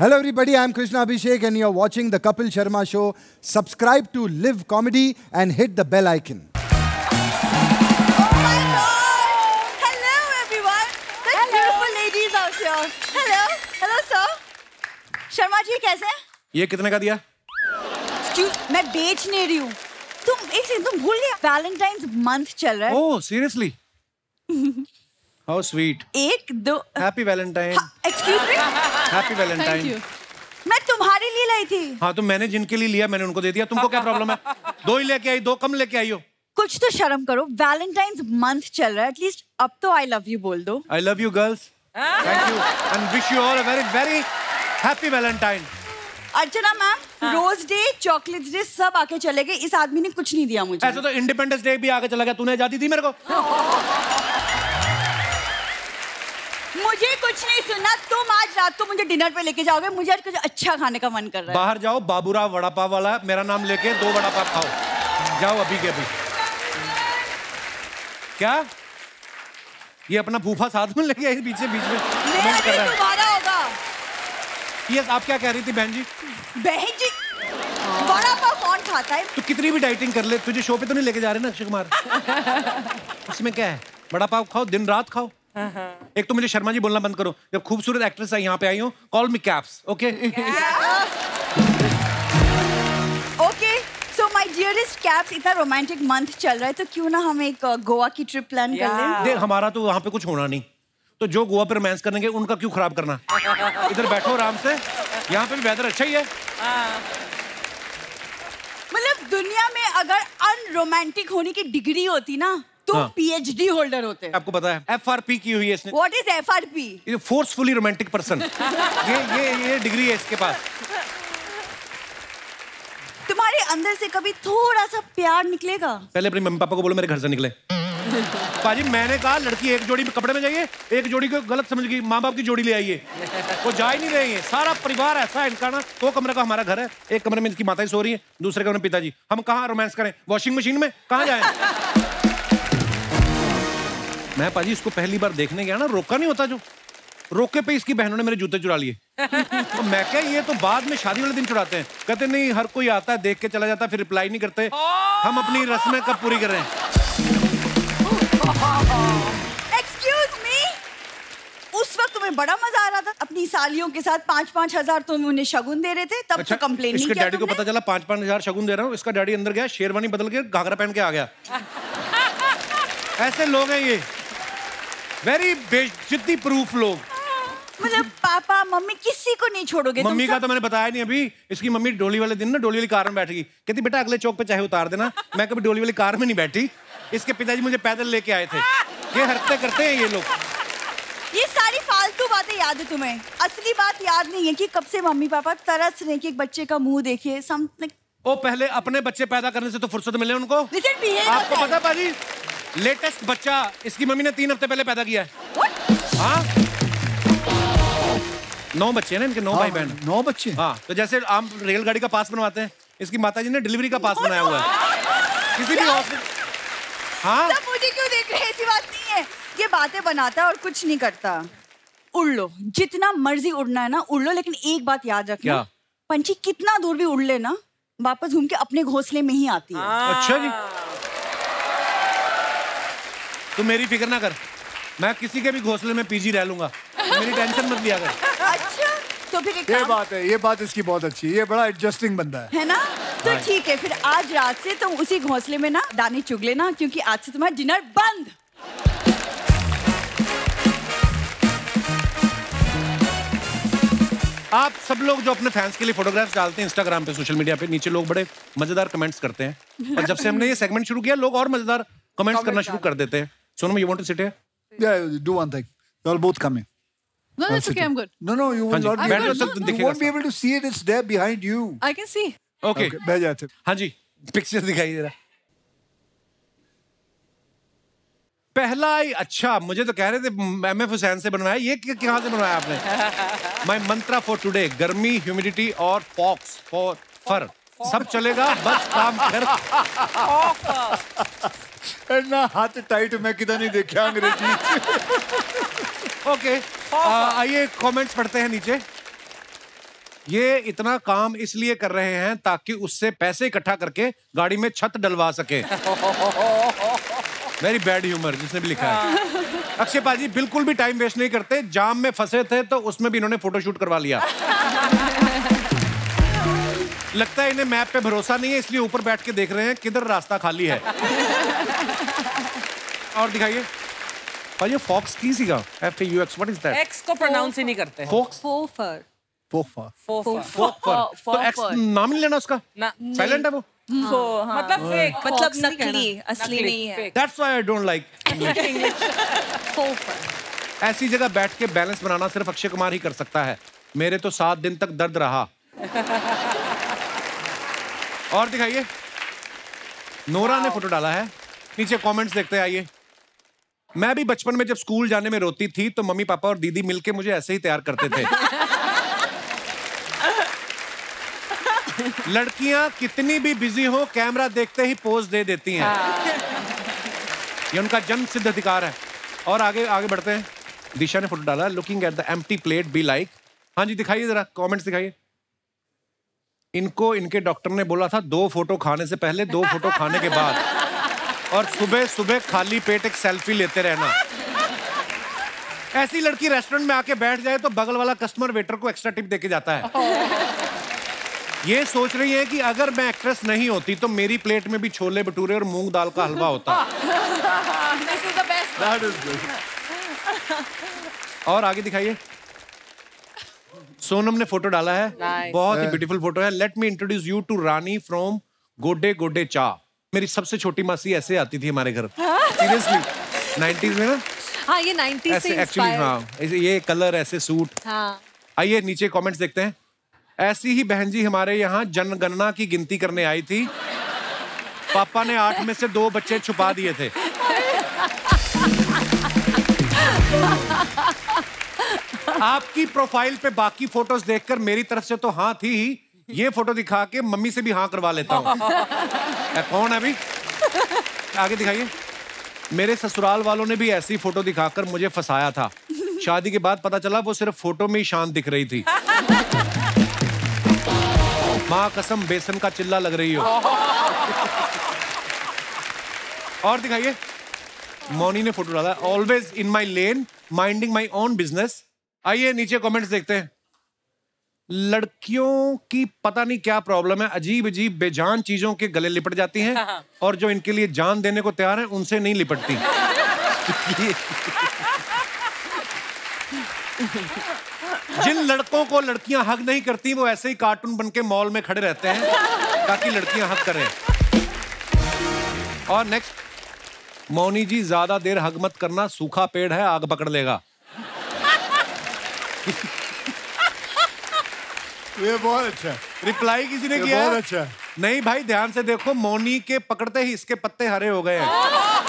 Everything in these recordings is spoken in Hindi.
Hello everybody, I am Krishna Abhishek and you are watching the Kapil Sharma Show. Subscribe to Live Comedy and hit the bell icon. Oh my God! Hello everyone. There's beautiful ladies out here. Hello sir. Sharma ji कैसे हैं? ये कितने का दिया? Excuse, मैं बेच नहीं रही हूँ. तुम भूल गए? Valentine's month चल रहा है. Oh, seriously? How sweet. एक दो. Happy Valentine. Excuse me? Happy Valentine. Thank you. मैं तुम्हारे लिए लाई थी. हाँ तो मैंने जिनके लिए लिया मैंने उनको दे दिया. तुमको क्या प्रॉब्लम है? दो ही लेके आई, दो कम लेके आई हो. कुछ तो शर्म करो. Valentine's month चल रहा है. At least अब तो I love you बोल दो. I love you girls. Thank you and wish you all a very very happy Valentine. Archana ma'am, rose day, chocolates day सब आके चले गए. इस आदमी ने कुछ नहीं दिया मुझे. ऐसे तो इंडिपेंडेंस डे भी आगे चला गया. तूने आजादी दी मेरे को? मुझे कुछ नहीं सुनना. तुम आज रात को मुझे डिनर पे लेके जाओगे. मुझे आज कुछ अच्छा खाने का मन कर रहा है. बाहर जाओ, बाबूराव वड़ा पाव वाला मेरा नाम लेके 2 वड़ा पाव खाओ. जाओ अभी के अभी. क्या ये अपना फूफा साथ में लेके आई बीच में कमेंट कर रहा है. तुम्हारा होगा. यस, आप क्या कह रही थी बहन जी? बहन जी, वड़ा पाव कौन खाता है? तू कितनी भी डाइटिंग कर ले, तुझे शो पे तो नहीं लेके जा रहे ना अक्षय कुमार. उसमें क्या है? वड़ा पाव खाओ, दिन रात खाओ. एक तो मुझे शर्मा जी बोलना बंद करो. जब खूबसूरत एक्ट्रेस आई यहाँ पे आई हो, call me caps. Okay okay. So my dearest caps, इतना रोमांटिक मंथ चल रहा है तो क्यों ना हम एक गोवा की ट्रिप प्लान कर लें. देख, हमारा तो वहाँ पे कुछ होना नहीं, तो जो गोवा पे रोमांस करेंगे उनका क्यों खराब करना. इधर बैठो आराम से. यहाँ पे भी वेदर अच्छा ही है. मतलब दुनिया में अगर अनरोमांटिक होने की डिग्री होती ना तो PhD होल्डर होते. आपको पता है FRP की हुई है इसने. What is FRP? ये फोर्सफुली रोमांटिक पर्सन. ये डिग्री है इसके पास. तुम्हारे अंदर से कभी थोड़ा सा प्यार निकलेगा? पहले अपने मम्मी पापा को बोलो मेरे घर से निकले. पाजी मैंने कहा लड़की एक जोड़ी में कपड़े में जाइए, एक जोड़ी को गलत समझ गई. माँ बाप की जोड़ी ले आइए. वो जा ही नहीं रही है. सारा परिवार ऐसा है इनका ना. 2 कमरे का हमारा घर है. एक कमरे में इसकी माता सो रही है, दूसरे कमरे में पिताजी. हम कहाँ रोमांस करें? वॉशिंग मशीन में कहाँ जाए? मैं पाजी इसको पहली बार देखने गया ना, रोका नहीं होता जो. रोके पे इसकी बहनों ने मेरे जूते चुरा लिए. तो मैं क्या, ये तो बाद में शादी वाले दिन चुराते हैं. कहते नहीं, हर कोई आता है देख के चला जाता है, फिर रिप्लाई नहीं करते. हम अपनी रस्में कब पूरी कर रहे हैं? Excuse me? उस वक्त तुम्हें बड़ा मजा आ रहा था अपनी सालियों के साथ. 5-5 हजार तुम उन्हें शगुन दे रहे थे. तब अच्छा, तो कंप्लेन नहीं इसके किया डैडी को तुमने? पता चला 5-5 हजार शगुन दे रहा हूँ. इसका डैडी अंदर गया, शेरवानी बदल के घाघरा पहन के आ गया. ऐसे लोग हैं ये. वेरी बेइज्जती प्रूफ लोग. मतलब पापा मम्मी किसी को नहीं छोड़ोगे? मम्मी का तो मैंने बताया नहीं अभी. इसकी मम्मी डोली वाले दिन ना डोली वाली कार में बैठेगी. कहती बेटा अगले चौक पे चाहे उतार देना. मैं कभी डोली वाली कार में नहीं बैठी. इसके पिताजी मुझे पैदल लेके आए थे. ये हरकतें करते हैं ये लोग. ये सारी फालतू बातें याद है तुम्हें. असली बात याद नहीं है कि कब से मम्मी पापा तरस रहे कि एक बच्चे का मुंह देखिए. ओ पहले अपने बच्चे पैदा करने से तो फुर्सत मिले उनको. आपको पता पाजी, लेटेस्ट बच्चा इसकी मम्मी ने 3 हफ्ते पहले पैदा किया है. हाँ 9 बच्चे हैं ना इनके. 9 भाई बहन. 9 बच्चे. हाँ तो जैसे आम रेलगाड़ी का पास बनवाते हैं, इसकी माताजी ने डिलीवरी का पास बनाया हुआ है. किसी भी हॉस्पिटल. हाँ सब मुझे क्यों देख रहे हैं? ऐसी बात नहीं है. ये बातें बनाता है और कुछ नहीं करता. उड़ लो जितना मर्जी उड़ना है ना, उड़ लो. लेकिन एक बात याद रखना, पंछी कितना दूर भी उड़ ले ना, वापस घूम के अपने घोंसले में ही आती है. अच्छा जी, तू मेरी फिक्र ना कर. मैं किसी के भी घोंसले में पीजी रह लूंगा. मेरी टेंशन मत लिया कर. अच्छा तो फिर एक ये बात है, ये बात इसकी बहुत अच्छी है. ये बड़ा एडजस्टिंग बंदा है ना. तो ठीक है, फिर आज रात से तुम उसी घोंसले में ना दाने चुग लेना, क्योंकि आज से तुम्हारा डिनर बंद. आप सब लोग जो अपने फैंस के लिए फोटोग्राफ्स डालते हैं इंस्टाग्राम पे, सोशल मीडिया पे, नीचे लोग बड़े मजेदार कमेंट्स करते हैं. और जब से हमने ये सेगमेंट शुरू किया, लोग और मजेदार कमेंट्स करना शुरू कर देते हैं. Sonam, you want to sit here? Yeah, do one thing. You all both come in. No, that's okay. I'm good. No, you will not be बैठ able लो, to, सब you won't be able to see it. It's there behind you. I can see. Okay. बैठ जाते. हाँ जी, पिक्चर दिखाई दे रहा. पहला ही अच्छा. मुझे तो कह रहे थे MF हुसैन से बनवाया. ये कहाँ से बनवाया आपने? My mantra for today: गर्मी, ह्यूमिडिटी और फॉक्स फॉर फर. सब चलेगा, बस काम कर. ना हाथ टाइट मैं किधर नहीं देखा अंग्रेजी. ओके, आइए कमेंट्स पढ़ते हैं नीचे. ये इतना काम इसलिए कर रहे हैं ताकि उससे पैसे इकट्ठा करके गाड़ी में छत डलवा सके। वेरी बैड ह्यूमर जिसने भी लिखा है। अक्षय पाजी बिल्कुल भी टाइम वेस्ट नहीं करते। जाम में फंसे थे तो उसमें भी इन्होंने फोटोशूट करवा लिया। लगता है इन्हें मैप पे भरोसा नहीं है, इसलिए ऊपर बैठ के देख रहे हैं किधर रास्ता खाली है। और दिखाइए भाई, ये फॉक्स की सीगा FAUX, what is that? X को प्रोनाउंस ही नहीं करते। फॉक्स फोफर। तो एक्स नाम नहीं लेना उसका, साइलेंट है वो। मतलब फेक, मतलब नकली, असली नहीं है। That's why I don't like English. ऐसी जगह बैठ के बैलेंस बनाना सिर्फ अक्षय कुमार ही कर सकता है। मेरे तो 7 दिन तक दर्द रहा। और दिखाइए, नोरा ने फोटो डाला है। नीचे कमेंट्स देखते हैं, आइए। मैं भी बचपन में जब स्कूल जाने में रोती थी तो मम्मी पापा और दीदी मिलके मुझे ऐसे ही तैयार करते थे। लड़कियां कितनी भी बिजी हो, कैमरा देखते ही पोज दे देती हैं। ये उनका जन्म सिद्ध अधिकार है। और आगे आगे बढ़ते हैं। दिशा ने फोटो डाला, looking at the empty plate be like. हाँ जी, दिखाइए जरा, कमेंट्स दिखाइए। इनको इनके डॉक्टर ने बोला था 2 फोटो खाने से पहले, 2 फोटो खाने के बाद, और सुबह सुबह खाली पेट एक सेल्फी लेते रहना। ऐसी लड़की रेस्टोरेंट में आके बैठ जाए तो बगल वाला कस्टमर वेटर को एक्स्ट्रा टिप देके जाता है। ये सोच रही है कि अगर मैं एक्ट्रेस नहीं होती तो मेरी प्लेट में भी छोले भटूरे और मूंग दाल का हलवा होता। This is the best. That is good. और आगे दिखाइए। सोनम ने फोटो डाला है। Nice. बहुत ही ब्यूटीफुल फोटो है। Let me introduce you to Rani from Godday Godday चा। मेरी सबसे छोटी मासी ऐसे आती थी हमारे घर, सीरियसली 90s में ना। हाँ, ये 90s से ऐसे एक्चुअली, हाँ, ये कलर, ऐसे सूट। हाँ। आइए नीचे कमेंट्स देखते हैं। ऐसी ही बहन जी हमारे यहाँ जनगणना की गिनती करने आई थी। पापा ने 8 में से 2 बच्चे छुपा दिए थे। आपकी प्रोफाइल पे बाकी फोटोज देखकर मेरी तरफ से तो हाँ थी ही, ये फोटो दिखा के मम्मी से भी हाँ करवा लेता हूँ। कौन है अभी? आगे दिखाइए। मेरे ससुराल वालों ने भी ऐसी फोटो दिखाकर मुझे फंसाया था। शादी के बाद पता चला वो सिर्फ फोटो में ही शांत दिख रही थी। माँ कसम बेसन का चिल्ला लग रही हो। और दिखाइए, मौनी ने फोटो डाला, always in my lane minding my own business. आइए नीचे कमेंट्स देखते हैं। लड़कियों की पता नहीं क्या प्रॉब्लम है, अजीब अजीब बेजान चीजों के गले लिपट जाती हैं और जो इनके लिए जान देने को तैयार हैं उनसे नहीं लिपटती। जिन लड़कों को लड़कियां हग नहीं करती वो ऐसे ही कार्टून बन के मॉल में खड़े रहते हैं ताकि लड़कियां हग करें। और नेक्स्ट, मौनी जी ज्यादा देर हग मत करना, सूखा पेड़ है आग पकड़ लेगा। ये बहुत अच्छा है। रिप्लाई किसी ने ये किया? बहुत अच्छा है। नहीं भाई, ध्यान से देखो, मौनी के पकड़ते ही इसके पत्ते हरे हो गए हैं।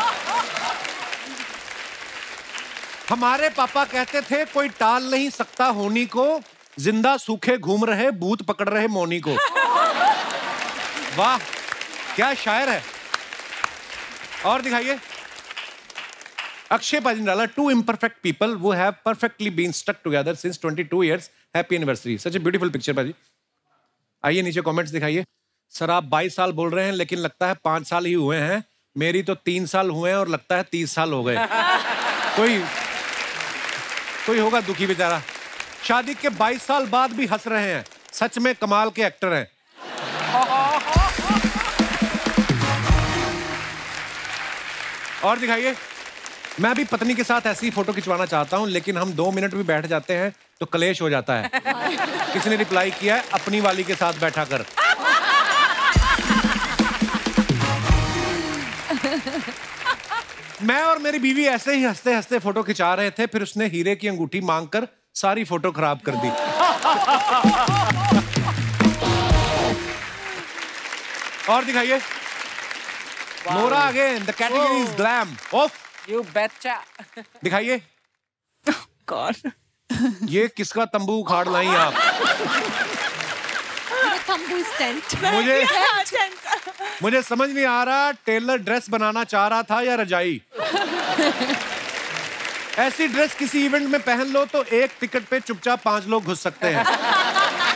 हमारे पापा कहते थे कोई टाल नहीं सकता होनी को, जिंदा सूखे घूम रहे भूत पकड़ रहे मौनी को। वाह, क्या शायर है। और दिखाइए। अक्षय पाजी ने डाला, 2 imperfect people who have perfectly been stuck together since 22 years. Happy anniversary. Such a beautiful picture पाजी। आइए नीचे कमेंट्स दिखाइए। सर आप 22 साल बोल रहे हैं लेकिन लगता है 5 साल ही हुए हैं। मेरी तो 3 साल हुए हैं और लगता है 30 साल हो गए। कोई होगा दुखी बेचारा। शादी के 22 साल बाद भी हंस रहे हैं। सच में कमाल के एक्टर हैं। और दिखाइए। मैं भी पत्नी के साथ ऐसी फोटो खिंचवाना चाहता हूं लेकिन हम 2 मिनट भी बैठ जाते हैं तो कलेश हो जाता है। किसी ने रिप्लाई किया है, अपनी वाली के साथ बैठा कर। मैं और मेरी बीवी ऐसे ही हंसते हंसते फोटो खिंचा रहे थे, फिर उसने हीरे की अंगूठी मांगकर सारी फोटो खराब कर दी। और दिखाइए। Nora again, the category is glam. Off You betcha. दिखाइए। God. ये किसका तंबू उखाड़ लाई आप? तंबू टेंट। मुझे समझ नहीं आ रहा, टेलर ड्रेस बनाना चाह रहा था या रजाई। ऐसी ड्रेस किसी इवेंट में पहन लो तो एक टिकट पे चुपचाप 5 लोग घुस सकते हैं।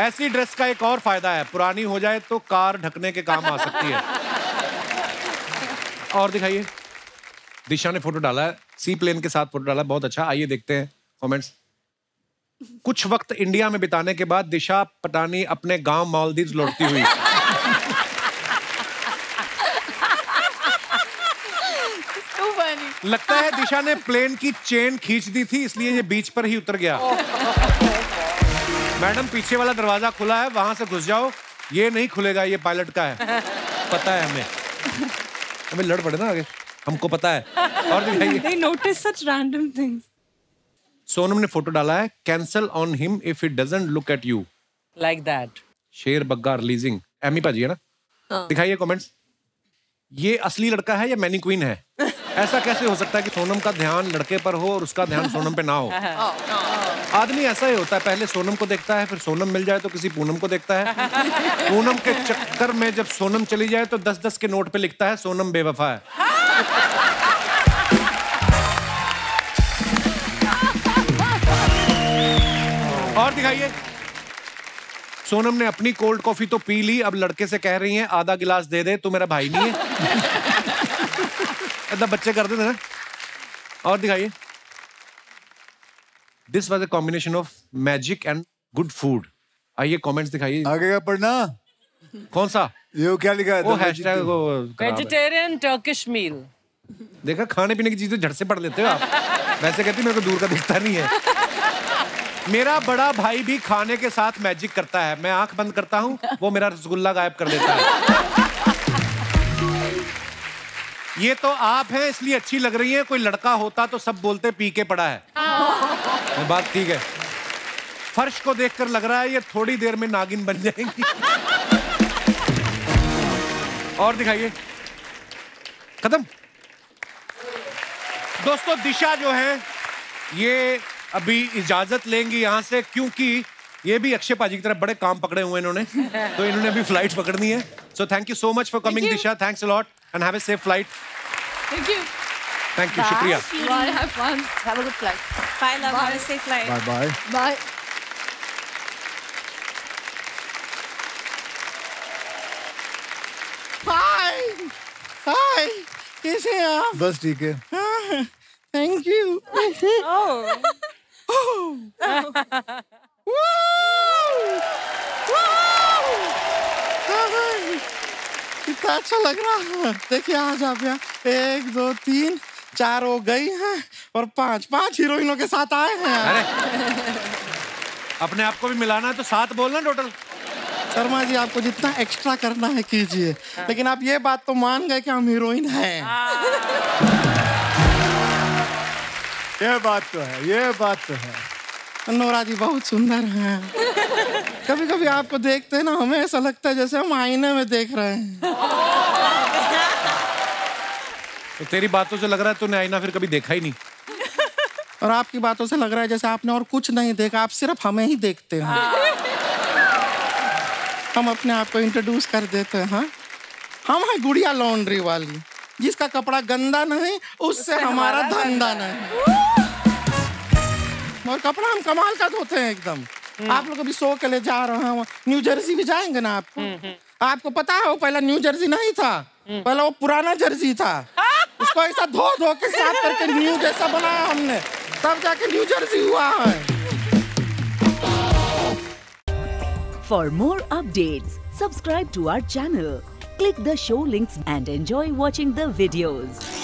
ऐसी ड्रेस का एक और फायदा है, पुरानी हो जाए तो कार ढकने के काम आ सकती है। और दिखाइए, दिशा ने फोटो डाला है, सी प्लेन के साथ फोटो डाला है, बहुत अच्छा। आइए देखते हैं कमेंट्स। कुछ वक्त इंडिया में बिताने के बाद दिशा पटानी अपने गांव मालदीव लौटती हुई। लगता है दिशा ने प्लेन की चेन खींच दी थी, इसलिए ये बीच पर ही उतर गया। मैडम, पीछे वाला दरवाजा खुला है, वहां से घुस जाओ, ये नहीं खुलेगा, ये पायलट का है। पता है हमें लड़ पड़े ना आगे, हमको पता है। और दिखाइए, They notice such random things. Sonam ने फोटो डाला है, cancel on him if it doesn't look at you. Like that. शेर बग्गा रिलीजिंग, एमी पाजी है ना। दिखाइए कमेंट्स। ये असली लड़का है या मैनीक्वीन है? ऐसा कैसे हो सकता है कि सोनम का ध्यान लड़के पर हो और उसका ध्यान सोनम पे ना हो? आदमी ऐसा ही होता है, पहले सोनम को देखता है, फिर सोनम मिल जाए तो किसी पूनम को देखता है। पूनम के चक्कर में जब सोनम चली जाए तो 10-10 के नोट पे लिखता है सोनम बेवफा है। और दिखाइए, सोनम ने अपनी कोल्ड कॉफी तो पी ली, अब लड़के से कह रही हैं आधा गिलास दे दे, तू मेरा भाई नहीं है। ऐसा बच्चे करते थे ना। और दिखाइए, this was a combination of magic and good food. आइए कमेंट्स दिखाइए। आगे का पढ़ना। कौन सा? ये क्या लिखा है? वो हैशटैग को Vegetarian Turkish meal. देखा, खाने पीने की चीजें झट से पढ़ लेते हो आप। वैसे कहती मेरे को दूर का दिखता नहीं है। मेरा बड़ा भाई भी खाने के साथ मैजिक करता है, मैं आंख बंद करता हूं, वो मेरा रसगुल्ला गायब कर देता है। ये तो आप हैं इसलिए अच्छी लग रही है, कोई लड़का होता तो सब बोलते पी के पड़ा है। वो बात ठीक है। फर्श को देखकर लग रहा है ये थोड़ी देर में नागिन बन जाएंगी। और दिखाइए, खत्म। दोस्तों, दिशा जो है ये अभी इजाजत लेंगी यहाँ से, क्योंकि ये भी अक्षय पाजी की तरफ बड़े काम पकड़े हुए इन्होंने, तो इन्होंने अभी फ्लाइट पकड़नी है। So thank you so much for coming Disha, thanks a lot and have a safe flight. Thank you. Thank you, शुक्रिया। Bye. Have fun. Have a good flight. Bye, love. Have a safe flight. Bye bye. Bye. Hi, कैसे हैं आप? बस ठीक है। Thank you. कितना अच्छा लग रहा है। देखिए, आज आप यहाँ 1, 2, 3, 4 हो गई हैं और 5 हीरोइनों के साथ आए हैं। अरे अपने आप को भी मिलाना है तो 7 बोलना टोटल। शर्मा जी, आपको जितना एक्स्ट्रा करना है कीजिए, लेकिन आप ये बात तो मान गए कि हम हीरोइन हैं। ये बात तो है, ये बात तो है। नोरा जी बहुत सुंदर हैं। कभी कभी आपको देखते हैं ना, हमें ऐसा लगता है जैसे हम आईने में देख रहे हैं। तो तेरी बातों से लग रहा है तूने आईना फिर कभी देखा ही नहीं। और आपकी बातों से लग रहा है जैसे आपने और कुछ नहीं देखा, आप सिर्फ हमें ही देखते हैं। हम अपने आप को इंट्रोड्यूस कर देते हैं। हाँ, हम हैं गुड़िया लॉन्ड्री वाली, जिसका कपड़ा गंदा नहीं, उससे हमारा धंधा नहीं। और कपड़ा हम कमाल का धोते हैं एकदम। आप लोग अभी शो के लिए जा रहे हैं, न्यू जर्सी भी जाएंगे ना आपको पता है, वो पहला न्यू जर्सी नहीं था, पहला वो पुराना जर्सी था। उसको ऐसा धो धो के साफ करके न्यू जैसा बनाया हमने, तब जाके न्यू जर्सी हुआ है। For more updates, subscribe to our channel, click the show links and enjoy watching the videos.